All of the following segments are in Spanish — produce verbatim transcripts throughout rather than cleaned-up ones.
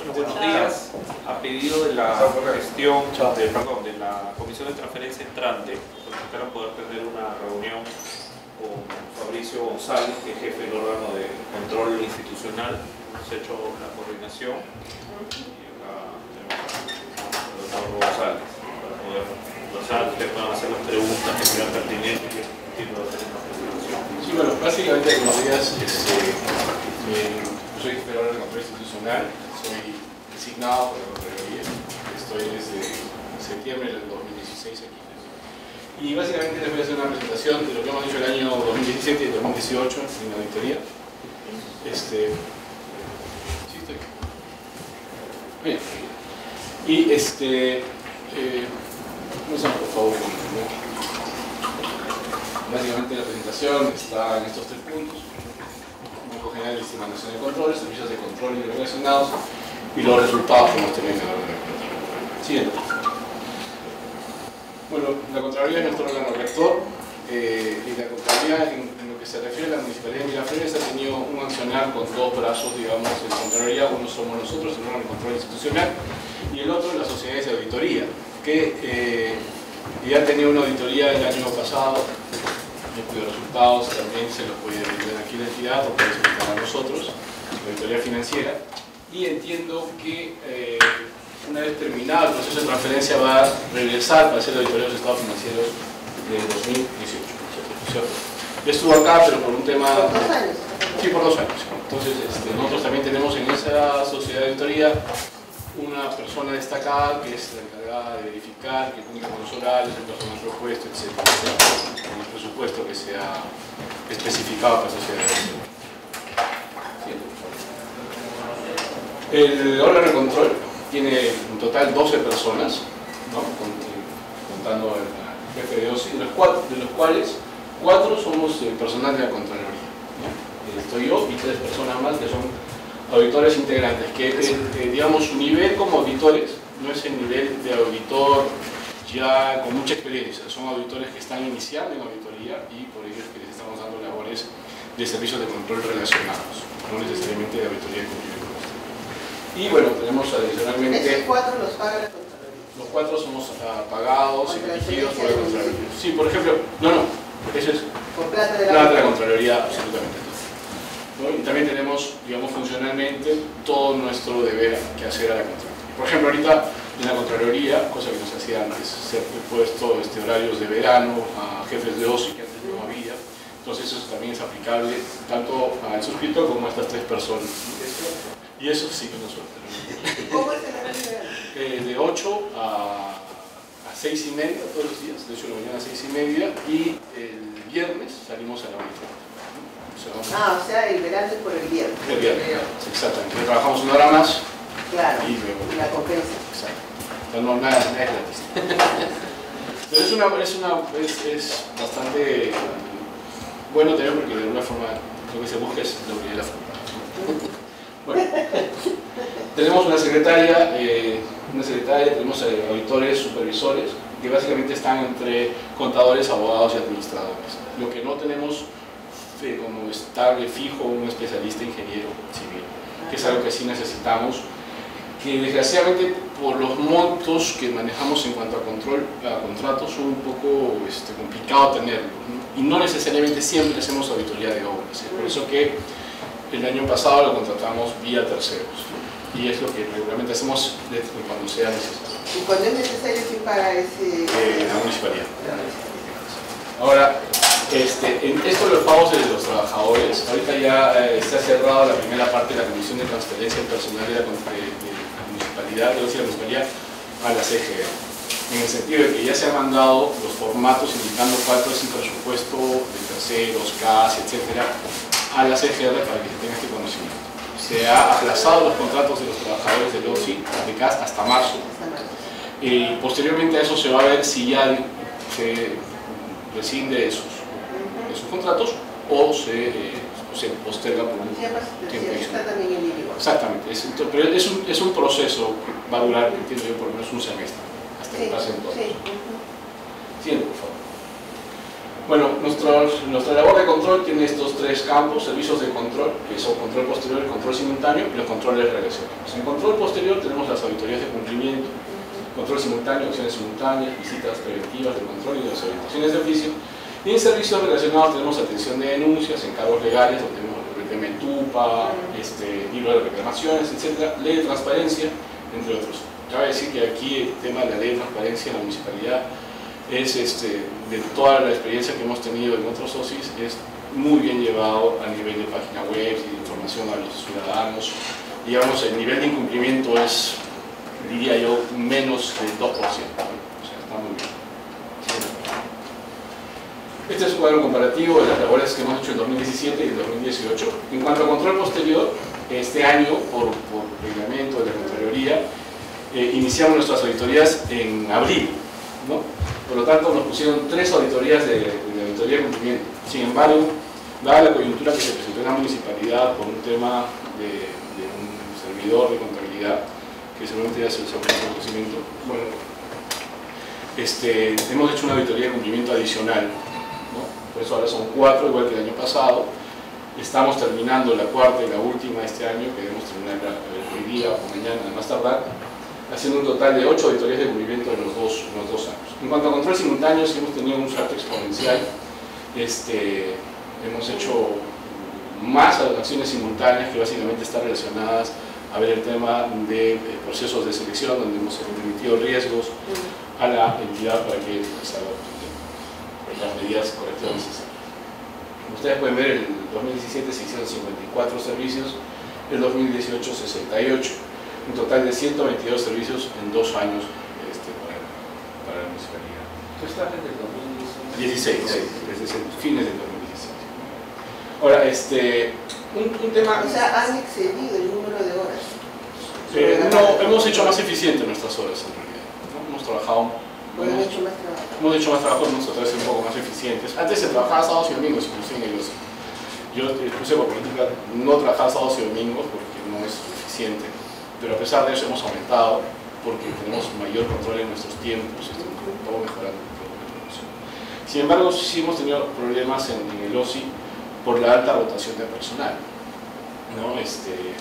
Bueno, buenos días. A pedido de la gestión, de, perdón, de la Comisión de Transferencia Entrante, solicitaron poder tener una reunión con Fabricio González, que es jefe del órgano de control institucional. Hemos hecho la coordinación y acá tenemos al doctor González para poder conversar, que puedan hacer las preguntas que sean pertinentes y entiendo que tenemos presentación. Sí, bueno, básicamente, buenos días. Este, eh, yo soy jefe del órgano de control institucional. Soy designado por la Contraloría, estoy desde septiembre del dos mil dieciséis aquí. Y básicamente les voy a hacer una presentación de lo que hemos hecho el año dos mil diecisiete y dos mil dieciocho en la auditoría. Este, sí, estoy. Bien. Y este, eh, comenzamos por favor. Básicamente la presentación está en estos tres puntos. General de estimación de control, servicios de control y relacionados y los resultados que hemos tenido en el órgano de control. Siguiente. Bueno, la Contraloría es nuestro órgano rector eh, y la Contraloría en, en lo que se refiere a la Municipalidad de Miraflores ha tenido un accionar con dos brazos, digamos, de la Contraloría. Uno somos nosotros, el órgano de control institucional, y el otro las sociedades de auditoría, que eh, ya han tenido una auditoría el año pasado, cuyos resultados también se los puede brindar aquí la entidad o puede solicitar a nosotros, la auditoría financiera, y entiendo que eh, una vez terminado el proceso de transferencia va a regresar para hacer la auditoría de los estados financieros de dos mil dieciocho, ¿cierto? Yo estuve acá, pero por un tema... ¿Por dos años? Sí, por dos años. Entonces, este, nosotros también tenemos en esa sociedad de auditoría una persona destacada que es la encargada de verificar que cumpla con los horarios, el personal propuesto, etcétera, con el presupuesto que sea especificado para la sociedad. ¿Sí? El órgano de control tiene en total doce personas, ¿no? Contando el jefe de O C I, de los, cuatro, de los cuales cuatro somos el personal de la Contraloría, ¿no? Estoy yo y tres personas más que son auditores integrantes, que eh, digamos su nivel como auditores no es el nivel de auditor ya con mucha experiencia, son auditores que están iniciando en auditoría y por ello es que les estamos dando labores de servicios de control relacionados, no necesariamente de auditoría de cumplimiento. Y bueno, tenemos adicionalmente... ¿Esos cuatro los paga la Contraloría? Los cuatro somos uh, pagados y dirigidos por la Contraloría. Sí, por ejemplo, no, no, eso es por plata de la, plata de la Contraloría, absolutamente. ¿No? Y también tenemos, digamos, funcionalmente todo nuestro deber que hacer a la Contraloría. Por ejemplo, ahorita en la Contraloría, cosa que no se hacía antes, se han puesto este, horarios de verano a jefes de O C I que antes no había. Entonces eso también es aplicable tanto al suscriptor como a estas tres personas. Y eso sí que nos suerte. ¿Cómo es el horario de verano? Eh, de ocho a, a seis y media todos los días, de ocho de la mañana a seis y media, y el viernes salimos a la una y treinta. Ah, o sea, el verano es por el viernes. El viernes, exactamente. Trabajamos una hora más. Claro, y luego la compensa. Exacto. No, no, nada, nada es gratis. Pero es, una, es, una, es, es bastante bueno tener porque de alguna forma lo que se busca es la unidad de la forma. Bueno, tenemos una secretaria, eh, una secretaria, tenemos eh, auditores, supervisores, que básicamente están entre contadores, abogados y administradores. Lo que no tenemos eh, como estable, fijo, un especialista ingeniero civil, que es algo que sí necesitamos, que desgraciadamente por los montos que manejamos en cuanto a control, a contratos, son un poco este, complicado tenerlos, ¿no? Y no necesariamente siempre hacemos auditoría de obras. Es por eso que el año pasado lo contratamos vía terceros, ¿no? Y es lo que regularmente hacemos cuando sea necesario. ¿Y cuando es necesario quién paga ese...? Eh, la municipalidad. Ahora, este, en esto de los pagos de los trabajadores, ahorita ya eh, se ha cerrado la primera parte de la Comisión de Transferencia del Personal de la, de, de la Municipalidad, de la Municipalidad a la C G R, en el sentido de que ya se han mandado los formatos indicando cuánto es el presupuesto de terceros, C A S, etcétera, a la C G R para que se tenga este conocimiento. Se ha aplazado los contratos de los trabajadores del O C I, de C A S, hasta marzo. Y posteriormente a eso se va a ver si ya se rescinde de sus, de sus contratos o se, eh, se posterga por un tiempo adicional. Exactamente, es, pero es un, es un proceso que va a durar, entiendo yo, por lo menos un semestre, hasta que sí, pasen todos. Sí. Siguiente, por favor. Bueno, nuestro, nuestra labor de control tiene estos tres campos: servicios de control, que son control posterior, control simultáneo y los controles relacionados. En control posterior tenemos las auditorías de cumplimiento, control simultáneo, acciones simultáneas, visitas preventivas de control y las orientaciones de oficio. Y en servicios relacionados tenemos atención de denuncias, encargos legales, donde tenemos el tema de TUPA, este, libro de reclamaciones, etcétera, ley de transparencia, entre otros. Cabe decir que aquí el tema de la ley de transparencia en la municipalidad es, este, de toda la experiencia que hemos tenido en otros O C I S, es muy bien llevado a nivel de página web y de información a los ciudadanos. Digamos, el nivel de incumplimiento es, diría yo, menos del dos por ciento. O sea, está muy bien. Este es un cuadro comparativo de las labores que hemos hecho en dos mil diecisiete y en dos mil dieciocho. En cuanto a control posterior, este año, por, por reglamento de la Contraloría, eh, iniciamos nuestras auditorías en abril, ¿no? Por lo tanto, nos pusieron tres auditorías de, de auditoría de cumplimiento. Sin embargo, dada la coyuntura que se presentó en la municipalidad por un tema de, de un servidor de contabilidad, que seguramente ya se usó el conocimiento, bueno, este, hemos hecho una auditoría de cumplimiento adicional, ¿no? Por eso ahora son cuatro, igual que el año pasado. Estamos terminando la cuarta y la última este año, que debemos terminar hoy día o mañana, a más tardar, haciendo un total de ocho auditorías de cumplimiento en los dos, en los dos años. En cuanto a control simultáneo, sí hemos tenido un salto exponencial. Este, hemos hecho más acciones simultáneas que básicamente están relacionadas a ver el tema de procesos de selección, donde hemos emitido riesgos a la entidad para que se adopten las medidas correctivas necesarias. Como ustedes pueden ver, en el dos mil diecisiete se hicieron cincuenta y cuatro servicios, en el dos mil dieciocho sesenta y ocho, un total de ciento veintidós servicios en dos años este, para, para la municipalidad. ¿Tú estás desde el dos mil dieciséis? dieciséis, desde fines del dos mil dieciséis. Ahora, este, un, un tema... O sea, han excedido el número de horas. Eh, no, hemos hecho más eficiente nuestras horas en realidad, ¿no? Hemos trabajado... Bueno, han hecho más trabajo. Hemos hecho más trabajo nosotros, un poco más eficientes. Antes se trabajaba sábados y domingos, inclusive en el O C I. Yo puse por política no trabajar sábados y domingos porque no es suficiente, pero a pesar de eso hemos aumentado porque tenemos mayor control en nuestros tiempos, estamos mejorando la producción. Sin embargo, sí hemos tenido problemas en, en el O C I por la alta rotación de personal, ¿no? Este,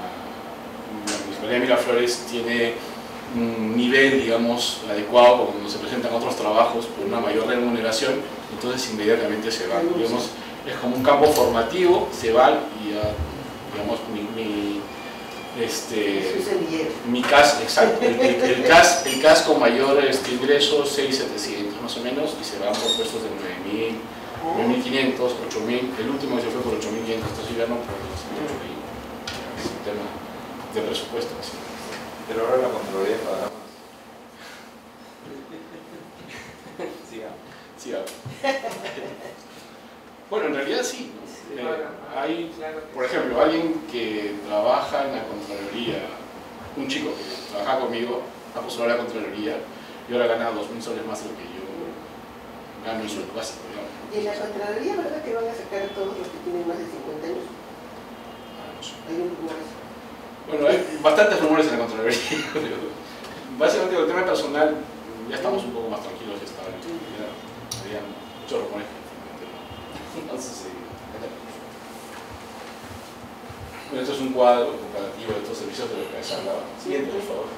la Municipalidad de Miraflores tiene un nivel, digamos, adecuado cuando se presentan otros trabajos por una mayor remuneración, entonces inmediatamente se van. Digamos, es como un campo formativo, se van y ya, digamos, mi, mi, este, mi C A S, exacto, el, el, el, C A S, el C A S con mayor este, ingreso, seis mil setecientos más o menos, y se van por puestos de nueve mil, nueve mil quinientos, ocho mil, el último se fue por ocho mil quinientos, esto sí ya no por los ocho mil, es un tema de presupuesto. Así. Pero ahora la Contraloría pagará más. Siga. Siga. Bueno, en realidad sí, ¿no? Sí, eh, hay, por ejemplo, alguien que trabaja en la Contraloría, un chico que trabaja conmigo, ha postulado a la Contraloría y ahora gana dos mil soles más de lo que yo gano en sueldo básico, digamos. ¿Y en la Contraloría, verdad que van a sacar a todos los que tienen más de cincuenta años? Ah, no sé. Hay un rumor así. Bueno, hay bastantes rumores en la Contraloría. Básicamente, con el tema personal, ya estamos un poco más tranquilos y estables. Ya había muchos rumores que finalmente no, no sucedieron. Bueno, esto es un cuadro comparativo de estos servicios de los que les hablaba. Siguiente, por favor.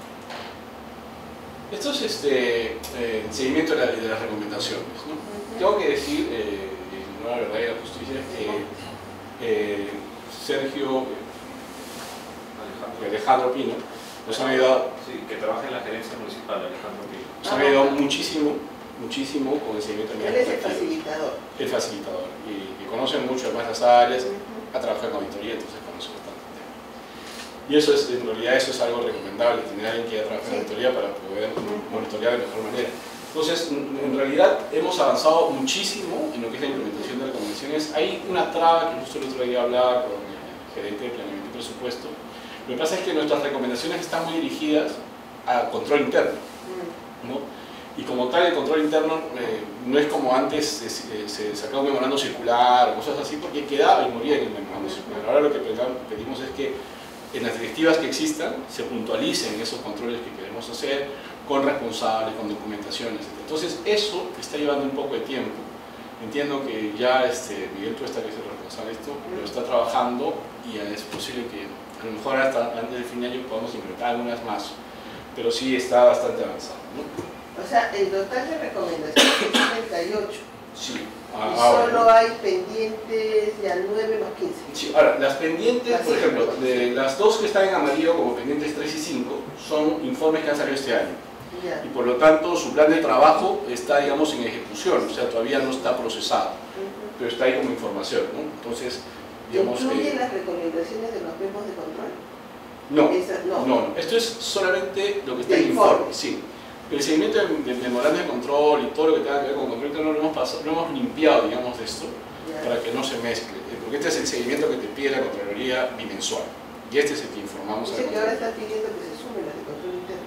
Esto es este, eh, el seguimiento de, la, de las recomendaciones, ¿no? Tengo que decir, eh, en una verdad y la justicia, que eh, Sergio Alejandro Pino nos han ayudado, sí, que trabaja en la gerencia municipal, Alejandro Pino. Nos han ayudado muchísimo, muchísimo con el seguimiento de Él es el facilitador. El facilitador, y, y conoce mucho además las áreas, ha trabajado en auditoría, entonces conoce bastante el tema. Y eso es, en realidad, eso es algo recomendable, tener a alguien que haya trabajado en auditoría para poder monitorear de mejor manera. Entonces, en realidad, hemos avanzado muchísimo en lo que es la implementación de recomendaciones. Hay una traba que justo el otro día hablaba con el gerente de planeamiento y presupuesto. Lo que pasa es que nuestras recomendaciones están muy dirigidas a control interno, ¿no? Y como tal, el control interno eh, no es como antes, eh, se sacaba un memorando circular o cosas así, porque quedaba y moría en el memorando circular. Ahora lo que pedimos es que en las directivas que existan se puntualicen esos controles que queremos hacer con responsables, con documentaciones, etcétera. Entonces eso está llevando un poco de tiempo, Entiendo que ya este, Miguel Tuesta, que es el responsable de esto, lo está trabajando y es posible que a lo mejor hasta antes del fin de año podamos implementar algunas más, pero sí está bastante avanzado, ¿no? O sea, el total de recomendaciones es setenta y ocho. Sí. Y Ahora, solo hay pendientes ya nueve más quince. sí, ahora, las pendientes, Así por ejemplo, es. de las dos que están en amarillo como pendientes tres y cinco, son informes que han salido este año. Ya. Y por lo tanto, su plan de trabajo está, digamos, en ejecución, o sea, todavía no está procesado, Uh-huh. pero está ahí como información, ¿no? Entonces, digamos... ¿Incluye eh, las recomendaciones de los memos de control? no, Esa- no. no, no, esto es solamente lo que está De en el informe. informe, sí. El seguimiento del de memorando de control y todo lo que tenga que ver con control interno lo hemos, pasado, lo hemos limpiado, digamos, de esto, Ya. para que no se mezcle, porque este es el seguimiento que te pide la Contraloría bimensual, y este es el que informamos a la Dice que ahora Contraloría. están pidiendo que se sumen las de control interno.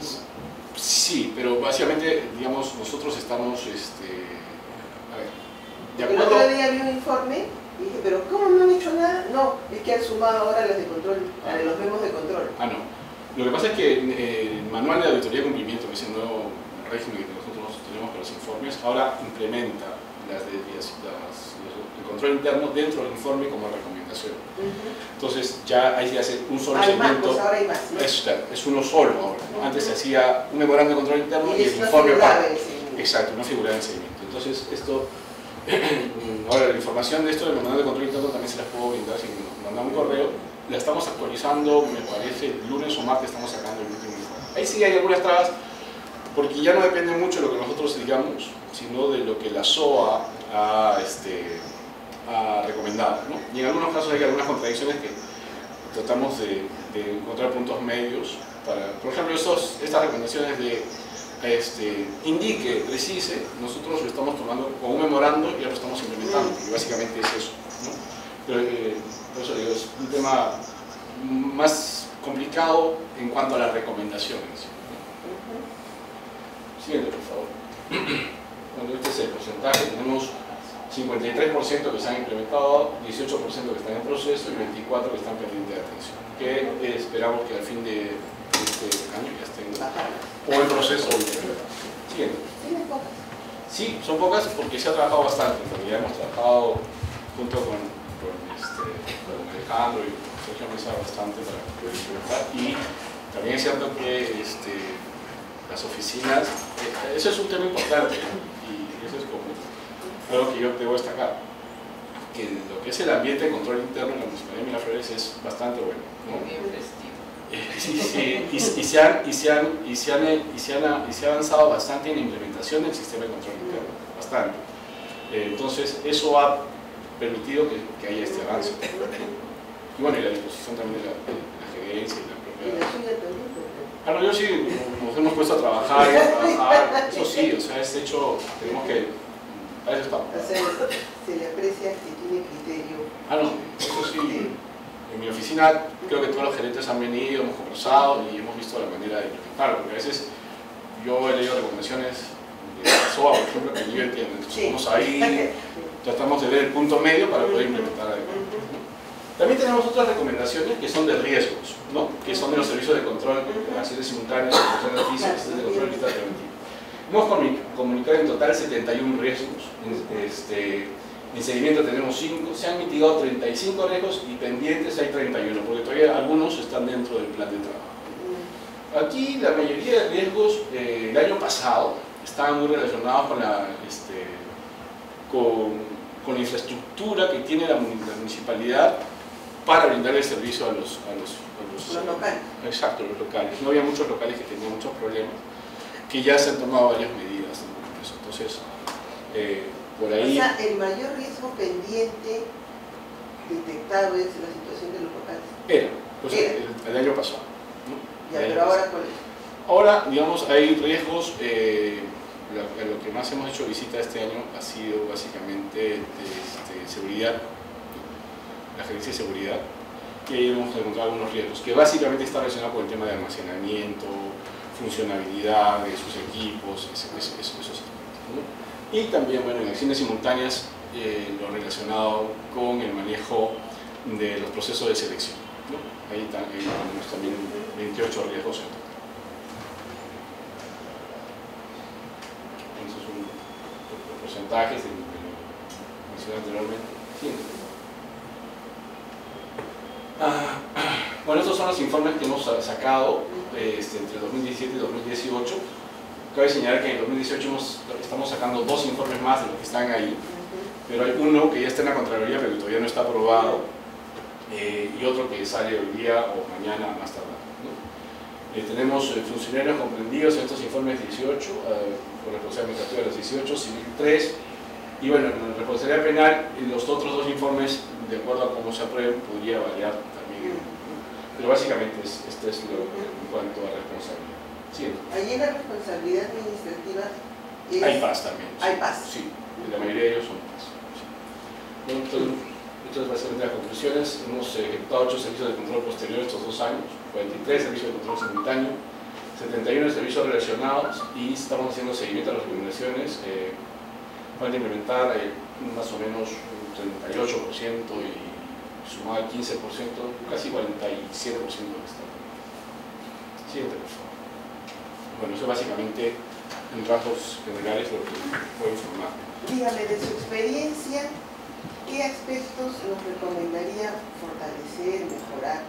Sí, pero básicamente, digamos, nosotros estamos, este, a ver, de El acuerdo... otro día vi un informe y dije, pero ¿cómo no han hecho nada? No, es que han sumado ahora las de control, las de los memos de control. Ah, no. Lo que pasa es que eh, el manual de auditoría de cumplimiento, que es el nuevo régimen que nosotros tenemos para los informes, ahora implementa las de, las, las- el control interno dentro del informe como recomendación. Uh-huh. Entonces ya hay que hacer un solo Hay más, seguimiento. pues ahora hay más, ¿no? Es, es uno solo ahora, ¿no? Antes se hacía un memorando de control interno y, Y el eso no informe figuraba aparte. en el seguimiento. Exacto, no figuraba en seguimiento. Entonces esto, ahora la información de esto del memorando de control interno también se las puedo brindar si nos mandan un correo. La estamos actualizando, me parece, el lunes o martes estamos sacando el último informe. Ahí sí hay algunas trabas, porque ya no depende mucho de lo que nosotros digamos, sino de lo que la S O A ha, este, ha recomendado, ¿no? Y en algunos casos hay algunas contradicciones que tratamos de, de encontrar puntos medios para, por ejemplo, estos, estas recomendaciones de este, indique, precise, nosotros lo estamos tomando con un memorando y ya lo estamos implementando, porque básicamente es eso, ¿no? Pero, eh, por eso digo, es un tema más complicado en cuanto a las recomendaciones, ¿no? Uh-huh. Siguiente, por favor. Bueno, este es el porcentaje. Tenemos cincuenta y tres por ciento que se han implementado, dieciocho por ciento que están en proceso y veinticuatro por ciento que están pendientes de atención. Que eh, esperamos que al fin de este año ya estén Bajarlas. o en proceso o implementados. Siguiente. Tienes pocas. Sí, son pocas porque se ha trabajado bastante. En realidad hemos trabajado junto con, con, este, con Alejandro y Sergio Mesa bastante para poder implementar. Y también es cierto que este, las oficinas, eh, eso es un tema importante y eso es como algo que yo debo destacar, que lo que es el ambiente de control interno en la Municipalidad de Miraflores es bastante bueno, ¿no? Bien festivo. Eh, sí, sí, y, y, se han, y, se han, y, se han, y, se han, y se ha avanzado bastante en la implementación del sistema de control interno, bastante. Eh, entonces eso ha permitido que, que haya este avance. Y bueno, y la disposición también de la, de la gerencia y la propia... Y la suya también, porque Ah, no, yo sí, nos hemos puesto a trabajar y a trabajar, eso sí, o sea, es hecho, tenemos que, para eso estamos. o sea, se le aprecia que tiene criterio. Ah, no, eso sí, en mi oficina creo que todos los gerentes han venido, hemos conversado y hemos visto la manera de implementarlo, porque a veces yo he leído recomendaciones de S O A, por ejemplo, que yo entiendo, entonces Sí. vamos ahí, tratamos de ver el punto medio para poder implementar adecuadamente, ¿no? También tenemos otras recomendaciones que son de riesgos, ¿no? Que son de los servicios de control, acciones simultáneas, de noticias, de control digital preventivo. Hemos comunicado en total setenta y uno riesgos. Este, en seguimiento tenemos cinco, se han mitigado treinta y cinco riesgos y pendientes hay treinta y uno, porque todavía algunos están dentro del plan de trabajo. Aquí la mayoría de riesgos eh, el año pasado estaban muy relacionados con la, este, con, con la infraestructura que tiene la, la municipalidad para brindar el servicio a los, a los, a los, Los locales. Exacto, los locales. No había muchos locales que tenían muchos problemas, que ya se han tomado varias medidas, ¿no? Entonces, eh, por ahí... O sea, el mayor riesgo pendiente detectado es la situación de los locales. Era, pues, Era. El, el año pasado, ¿no? Ya, El año pero ahora pasado. cuál es. Ahora, digamos, hay riesgos, eh, lo, lo que más hemos hecho visita este año ha sido básicamente de, este, seguridad, la gerencia de seguridad, y ahí hemos encontrado algunos riesgos, que básicamente está relacionado con el tema de almacenamiento, funcionabilidad de sus equipos, esos, esos, esos aspectos, ¿no? Y también, bueno, en acciones simultáneas, eh, lo relacionado con el manejo de los procesos de selección, ¿no? Ahí, ta, ahí tenemos también veintiocho riesgos en total. Esos son los porcentajes de, de, mencioné anteriormente. Siguiente. Ah, bueno, estos son los informes que hemos sacado este, entre dos mil diecisiete y dos mil dieciocho. Cabe señalar que en dos mil dieciocho hemos, estamos sacando dos informes más de los que están ahí, pero hay uno que ya está en la Contraloría pero que todavía no está aprobado, eh, y otro que sale hoy día o mañana más tardar, ¿no? Eh, tenemos eh, funcionarios comprendidos en estos informes dieciocho, eh, por responsabilidad administrativa de los dieciocho, civil tres, y bueno, en la responsabilidad penal, en los otros dos informes, de acuerdo a cómo se aprueben, podría variar también, pero básicamente es, esto es lo en cuanto a responsabilidad. Sí. Allí en la responsabilidad administrativa es... Hay paz también. Sí. Hay paz. Sí, la mayoría de ellos son paz. Sí. Bueno, entonces, entonces, básicamente las conclusiones, hemos ejecutado ocho servicios de control posterior estos dos años, cuarenta y tres servicios de control simultáneo, setenta y uno servicios relacionados, y estamos haciendo seguimiento a las recomendaciones. Eh, van a implementar eh, más o menos un treinta y ocho por ciento y sumado al quince por ciento, casi cuarenta y siete por ciento de esta. Siguiente, por favor. Bueno, eso básicamente en rasgos generales lo que puedo informar. Dígame, de su experiencia, ¿qué aspectos nos recomendaría fortalecer, mejorar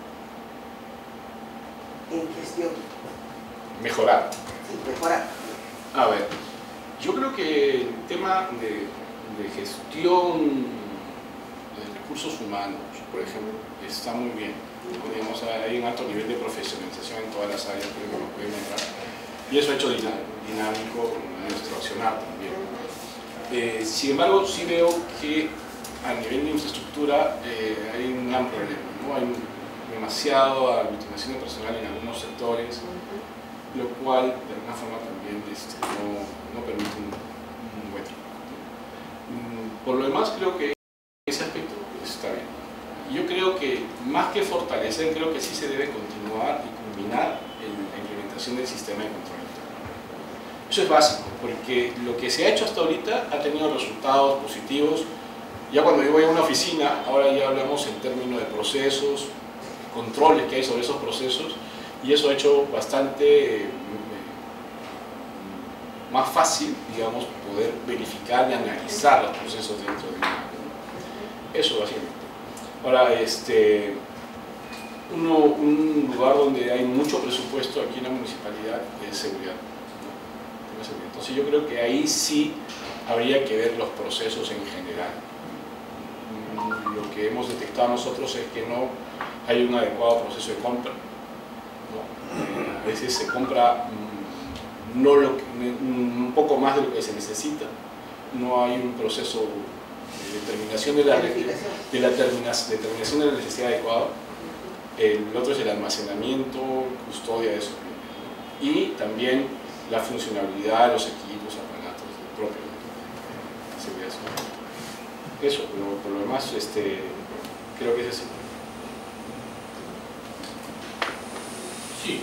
en gestión? Mejorar. Sí, mejorar. A ver, yo creo que el tema de, de gestión de recursos humanos, por ejemplo, está muy bien. Digamos, hay un alto nivel de profesionalización en todas las áreas que nos pueden entrar. Y eso ha hecho dinámico nuestro accionar también. Eh, sin embargo, sí veo que a nivel de infraestructura eh, hay un gran problema, ¿no? Hay demasiada aglutinación de personal en algunos sectores, lo cual de alguna forma también este, no, no permite un, un buen trabajo. Por lo demás, creo que ese aspecto está bien. Yo creo que más que fortalecer, creo que sí se debe continuar y culminar en la implementación del sistema de control. Eso es básico, porque lo que se ha hecho hasta ahorita ha tenido resultados positivos. Ya cuando yo voy a una oficina, ahora ya hablamos en términos de procesos, controles que hay sobre esos procesos, y eso ha hecho bastante eh, más fácil, digamos, poder verificar y analizar los procesos dentro de una. Eso básicamente. Ahora, este, uno, un lugar donde hay mucho presupuesto aquí en la municipalidad es seguridad. Entonces yo creo que ahí sí habría que ver los procesos en general. Lo que hemos detectado nosotros es que no hay un adecuado proceso de compra, ¿no? A veces se compra no lo que, un poco más de lo que se necesita, no hay un proceso de determinación de la, de la determinación de la necesidad adecuada. El otro es el almacenamiento, custodia de eso, ¿no? Y también la funcionalidad de los equipos, aparatos propios de seguridad. Eso, pero por lo demás, este, creo que es así. Sí.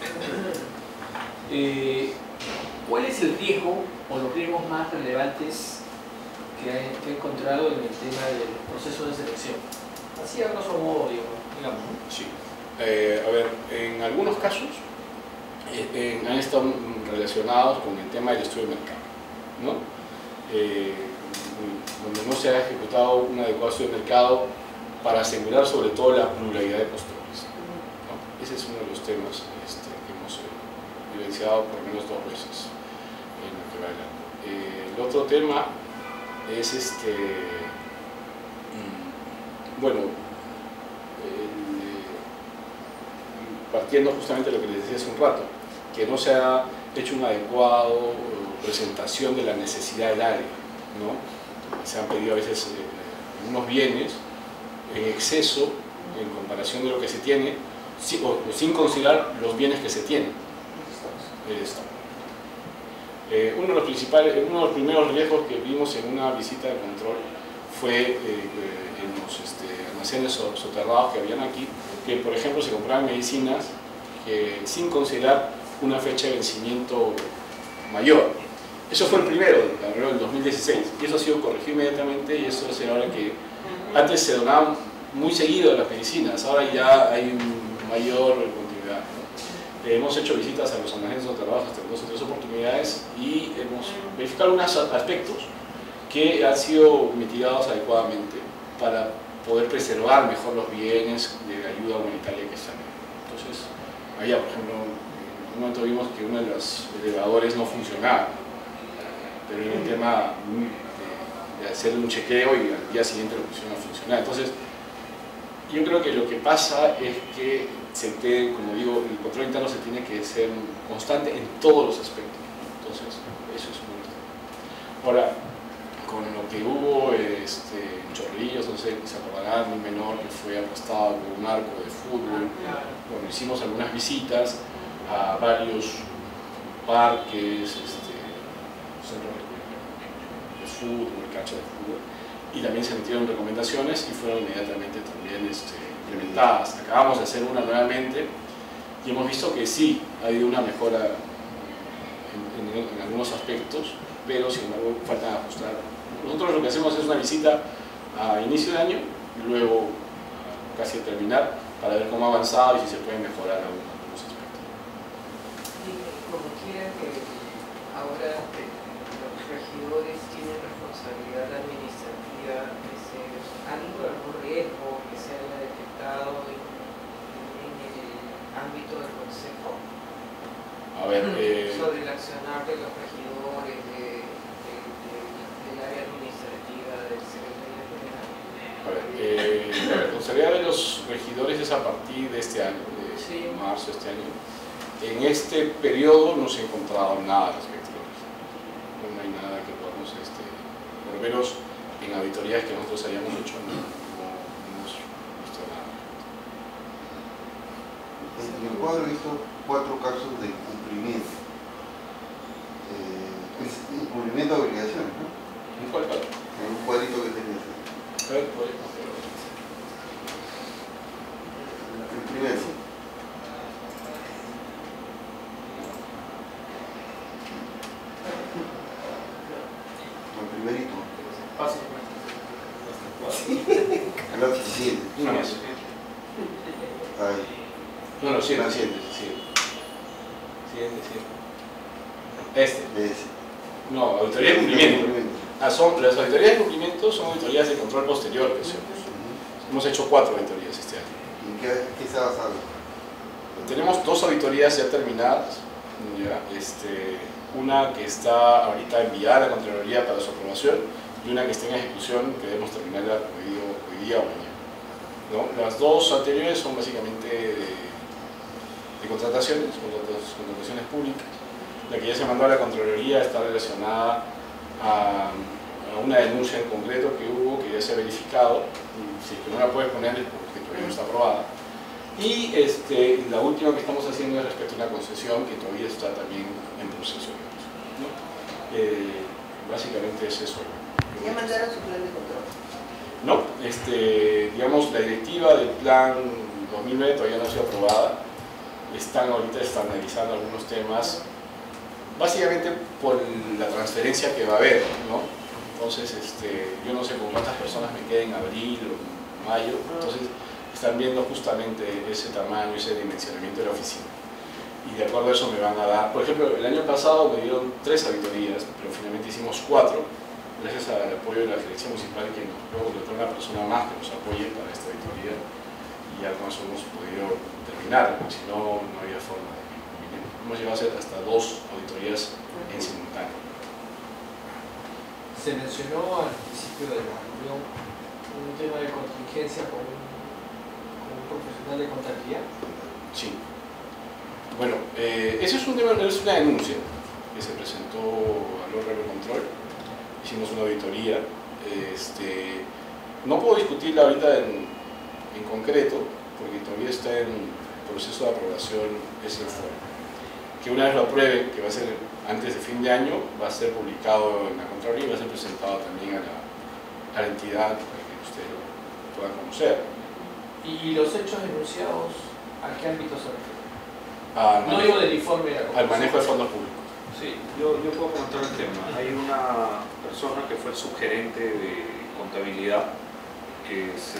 Eh, ¿Cuál es el riesgo o los riesgos más relevantes que ha, que ha encontrado en el tema del proceso de selección? Así a grosso modo, digamos. Sí. Eh, a ver, en algunos casos eh, han estado relacionados con el tema del estudio de mercado, ¿no? Eh, donde no se ha ejecutado un adecuado estudio de mercado para asegurar sobre todo la pluralidad de postores, ¿no? Ese es uno de los temas este, que hemos eh, vivenciado por lo menos dos veces en lo que va el año. Eh, el otro tema es este, bueno, partiendo justamente de lo que les decía hace un rato, que no se ha hecho una adecuada presentación de la necesidad del área, ¿no? Se han pedido a veces eh, unos bienes en exceso en comparación de lo que se tiene, sin, o, sin considerar los bienes que se tienen. El Estado. Eh, uno de los principales, uno de los primeros riesgos que vimos en una visita de control fue eh, en los este, almacenes soterrados que habían aquí, que por ejemplo se compraban medicinas que, sin considerar una fecha de vencimiento mayor. Eso fue el primero, el dos mil dieciséis, y eso ha sido corregido inmediatamente, y eso hace ahora que antes se donaban muy seguido las medicinas, ahora ya hay mayor continuidad, ¿no? Eh, hemos hecho visitas a los almacenes soterrados hasta en dos o tres oportunidades y hemos verificado algunos aspectos que han sido mitigados adecuadamente para poder preservar mejor los bienes de la ayuda humanitaria que están. Entonces, allá, por ejemplo, en un momento vimos que uno de los elevadores no funcionaba, pero era un tema de, de hacer un chequeo y al día siguiente lo pusieron a funcionar. Entonces, yo creo que lo que pasa es que, se te, como digo, el control interno se tiene que ser constante en todos los aspectos. Entonces, eso es muy importante. Ahora, con lo que hubo este, en Chorrillos, no sé, se acordarán, un menor que fue aplastado por un arco de fútbol. Bueno, hicimos algunas visitas a varios parques, este, centros de fútbol, canchas de fútbol, y también se emitieron recomendaciones y fueron inmediatamente también este, implementadas. Acabamos de hacer una nuevamente y hemos visto que sí, ha habido una mejora en, en, en algunos aspectos, pero sin embargo falta ajustar. Nosotros lo que hacemos es una visita a inicio de año y luego casi a terminar para ver cómo ha avanzado y si se pueden mejorar algunos aspectos. Y como quiera que ahora los regidores tienen responsabilidad administrativa, que se ha habido algún riesgo que se haya detectado en, en el ámbito del Consejo A ver, eh, sobre el accionar de los regidores, de, de, de, del área administrativa, del secretario general. a ver, eh, la responsabilidad de los regidores es a partir de este año, de Sí. marzo de este año. En este periodo no se ha encontrado nada respecto a los regidores. No hay nada que podamos, este, por lo menos en auditorías que nosotros hayamos hecho, no, no hemos visto nada. En el cuadro he visto cuatro casos de incumplimiento. Eh, es incumplimiento de obligaciones, ¿no? ¿En cuál caso? En un cuadrito que tenías ahí. A ver, ¿cuál es? El primero. El primerito. Paso. El otro siguiente. Una más. Ahí. No, no, siguiente, La siguiente, siguiente. Siguiente, siguiente. Este. Ese. No, auditoría de cumplimiento. Ah, son, las auditorías de cumplimiento son auditorías de control posterior que hacemos. Hemos hecho cuatro auditorías este año. ¿En qué, qué está basado? Tenemos dos auditorías ya terminadas. ¿Ya? Este, una que está ahorita enviada a la Contraloría para su aprobación y una que está en ejecución que debemos terminarla hoy, hoy día o mañana. ¿No? Las dos anteriores son básicamente de, de contrataciones, contrataciones, contrataciones públicas. La que ya se mandó a la Contraloría está relacionada a, a una denuncia en concreto que hubo, que ya se ha verificado, y si es que no la puedes poner es porque todavía no está aprobada. Y este, la última que estamos haciendo es respecto a una concesión que todavía está también en proceso. ¿No? Eh, básicamente es eso. Ya mandaron su plan de control. No, este, digamos, la directiva del plan dos mil nueve todavía no ha sido aprobada. Están ahorita estandarizando algunos temas, básicamente por la transferencia que va a haber, ¿no? Entonces, este, yo no sé con cuántas personas me queden en abril o en mayo, entonces están viendo justamente ese tamaño, ese dimensionamiento de la oficina. Y de acuerdo a eso me van a dar, por ejemplo, el año pasado me dieron tres auditorías, pero finalmente hicimos cuatro, gracias al apoyo de la Dirección Municipal, que nos luego contrató una persona más que nos apoye para esta auditoría, y ya con eso hemos podido terminar, porque si no, no había forma de que hemos llegado a hacer hasta dos auditorías en simultáneo. Se mencionó al principio de la reunión un tema de contingencia con un, con un profesional de contabilidad. Sí. Bueno, eh, ese es, un tema, es una denuncia que se presentó al órgano de control. Hicimos una auditoría. Este, no puedo discutirla ahorita en, en concreto, porque todavía está en proceso de aprobación ese informe. Que una vez lo aprueben, que va a ser antes de fin de año, va a ser publicado en la Contraloría y va a ser presentado también a la, a la entidad para que usted lo pueda conocer. ¿Y los hechos denunciados a qué ámbito se refieren? Al No manejo, digo del informe de la al comisión. manejo de fondos públicos. Sí, yo, yo puedo comentar el tema. Hay una persona que fue el subgerente de contabilidad que se...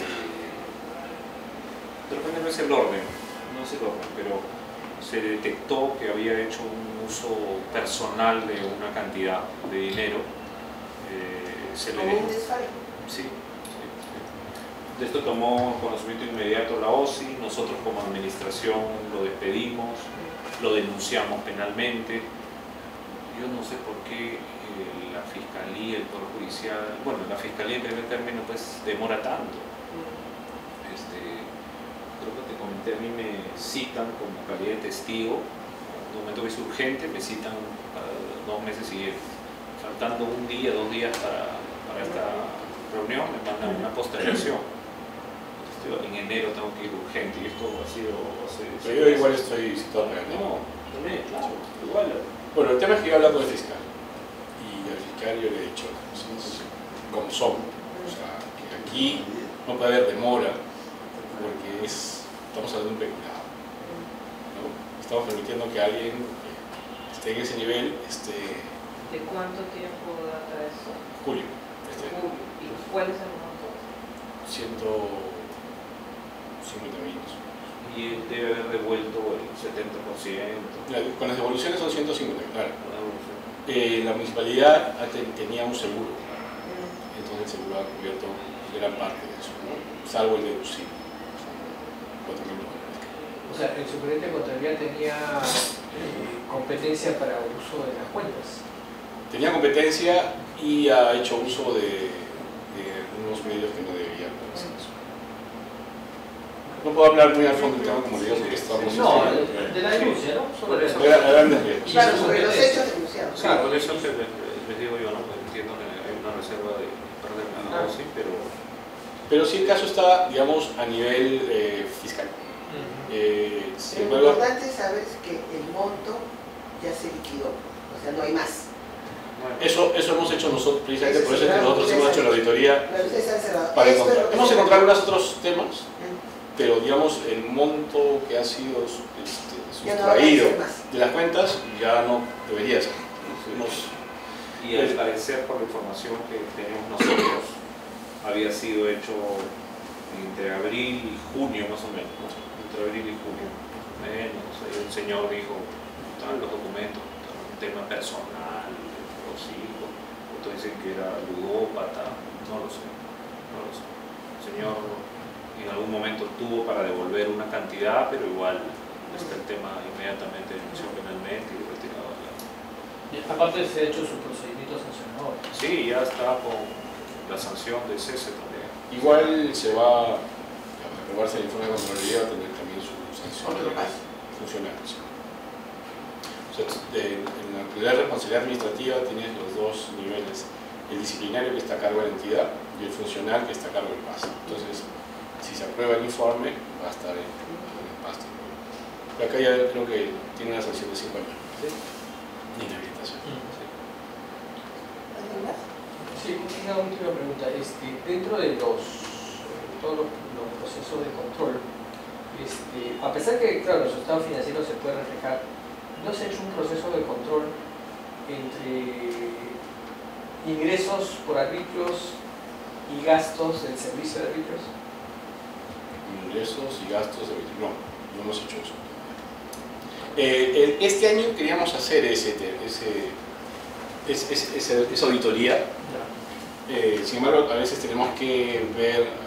De repente no es el orden, no es el orden, pero se detectó que había hecho un uso personal de una cantidad de dinero. Eh, se le Como dejó. un desfalco. Sí, sí, sí. De esto tomó conocimiento inmediato la O S I, nosotros como administración lo despedimos, lo denunciamos penalmente. Yo no sé por qué eh, la Fiscalía, el Poder Judicial, bueno, la Fiscalía en primer término pues demora tanto. Este, creo que te comenté, a mí me citan como calidad de testigo, en un momento que es urgente, me citan para dos meses siguientes. Faltando un día, dos días para, para esta reunión, me mandan una postergación. En enero tengo que ir urgente y esto ha sido hace... Pero yo igual estoy citado para No, también, claro, igual. Bueno, el tema es que yo he hablado con el fiscal y al fiscal yo le he dicho las cosas como son. O sea, que aquí no puede haber demora porque es, estamos hablando de un peculado, ¿no? Estamos permitiendo que alguien que esté en ese nivel esté... ¿De cuánto tiempo data eso? Julio. Este, Julio. ¿Y cuál es el monto? ciento cincuenta millones. Y él debe haber devuelto el setenta por ciento. Con las devoluciones son ciento cincuenta, claro. Eh, la municipalidad tenía un seguro, entonces el seguro ha cubierto gran parte de eso, ¿no? Salvo el deducible, cuatro mil dólares. O sea, el superintendente de contabilidad tenía eh, competencia para uso de las cuentas. Tenía competencia y ha hecho uso de, de algunos medios que no debía hacer eso. No puedo hablar muy al fondo del tema, como le digo, porque estamos... No, este, de, de la denuncia, ¿no? Sobre eso. de grandes riesgos. Claro, sobre los hechos denunciados. Sí, por eso que les, les digo yo, ¿no? Entiendo que hay una reserva de perder la O S I, pero... Pero sí el caso está, digamos, a nivel eh, fiscal. Eh, sin Lo embargo, importante es saber que el monto ya se liquidó, o sea, no hay más. Bueno, eso, eso hemos hecho nosotros, precisamente Eso por sí, eso es que claro, nosotros ustedes hemos hecho la han- auditoría Claro, ustedes han cerrado. para Esto es encontrar. lo que Hemos se- encontrado algunos otros temas, Mm. pero digamos el monto que ha sido este, Ya no va a sustraído ser más. de las cuentas ya no debería ser. Hemos- y al parecer, por la información que tenemos nosotros, había sido hecho entre abril y junio más o menos, ¿no? Entre abril y junio, más o menos. Ahí un señor dijo, estaban los documentos, un tema personal, los hijos, otros dicen que era ludópata, no lo sé, no lo sé. El señor en algún momento tuvo para devolver una cantidad, pero igual está el tema inmediatamente denunció penalmente y retirado de la... Y aparte se ha hecho su procedimiento sancionador. Sí, ya está con la sanción de cese también. Igual se va a aprobarse el informe de Contraloría, va a tener también su sanción Otro paso. funcional. Sí. O sea, de- en la autoridad de responsabilidad administrativa tienes los dos niveles, el disciplinario que está a cargo de la entidad y el funcional que está a cargo del P A S. Entonces, si se aprueba el informe, va a estar en, en el P A S. Pero acá ya creo que tiene una sanción de cinco años Sí. de inhabilitación. ¿Alguien más? Sí, una última pregunta. Este, dentro de los, todos los, los procesos de control, este, a pesar que, claro, los estados financieros se puede reflejar, ¿no se ha hecho un proceso de control entre ingresos por arbitrios y gastos del servicio de arbitrios? Ingresos y gastos de... No, no hemos hecho eso. Eh, el- este año queríamos hacer ese, te- ese, ese- ese- ese- esa auditoría. Eh, sin embargo, a veces tenemos que ver, eh,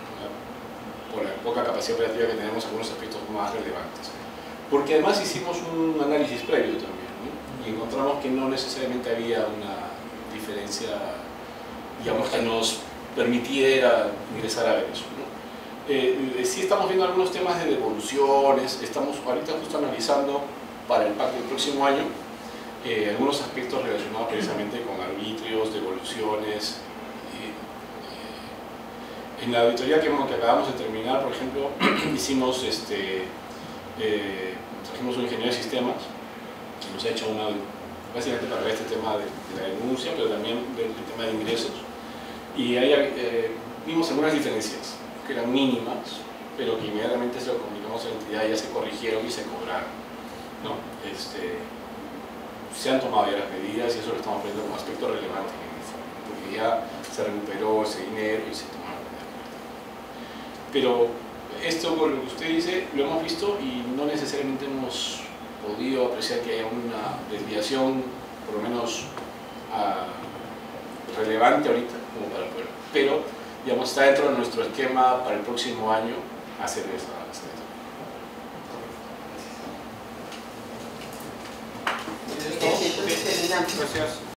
por la poca capacidad operativa que tenemos, algunos aspectos más relevantes. Porque además hicimos un análisis previo también, ¿no? Y encontramos que no necesariamente había una diferencia, digamos, que nos permitiera ingresar a ver eso, ¿no? Eh, eh, sí estamos viendo algunos temas de devoluciones, estamos ahorita justo analizando para el pacto del próximo año eh, algunos aspectos relacionados precisamente con arbitrios, devoluciones. En la auditoría que, que acabamos de terminar, por ejemplo, hicimos este, eh, trajimos un ingeniero de sistemas que nos ha hecho una, básicamente para ver este tema de, de la denuncia, pero también ver el tema de ingresos. Y ahí eh, vimos algunas diferencias que eran mínimas, pero que inmediatamente se lo comunicamos a la entidad y ya se corrigieron y se cobraron, ¿no? Este, se han tomado ya las medidas y eso lo estamos viendo como aspecto relevante en el informe, porque ya se recuperó ese dinero y se tomaron. Pero esto, por lo que usted dice, lo hemos visto y no necesariamente hemos podido apreciar que haya una desviación, por lo menos uh, relevante ahorita, como para poder. Pero, digamos, está dentro de nuestro esquema para el próximo año hacer esa. esa Entonces terminamos. Gracias.